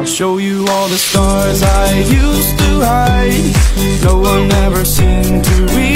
I'll show you all the stars I used to hide. No one ever seemed to reach